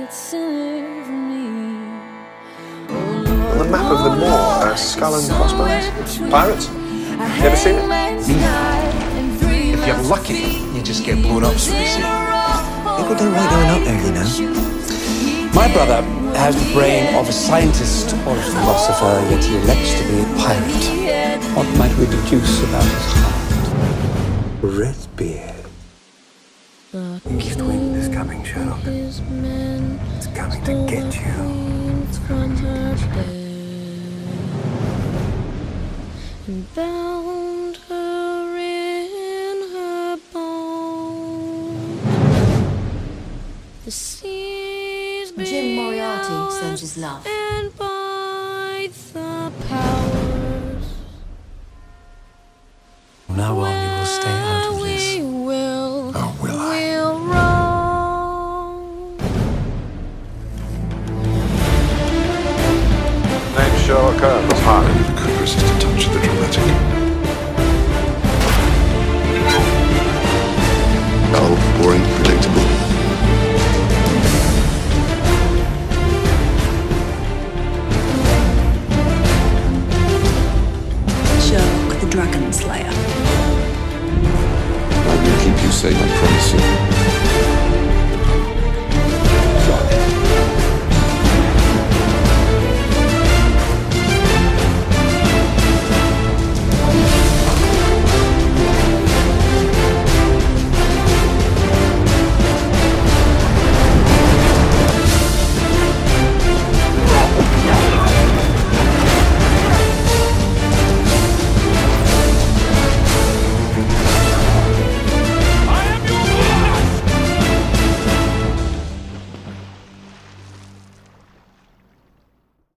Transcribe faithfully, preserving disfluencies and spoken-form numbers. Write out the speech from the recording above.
On the map of the moor are skull and crossbones. Pirates? You ever seen it? If you're lucky, you just get blown up so they say. People don't like going up there, you know. My brother has the brain of a scientist or a philosopher, yet he elects to be a pirate. What might we deduce about his heart? Redbeard. East wind is coming, Sherlock. It's coming to get you. It's coming to get you. And bound her in her bones. The seas Jim Moriarty sends his love. And by the powers. Now on, you will stay out of this. We will. Oh, will I? We'll roam. Name's Sherlock Holmes. I never could resist a touch of the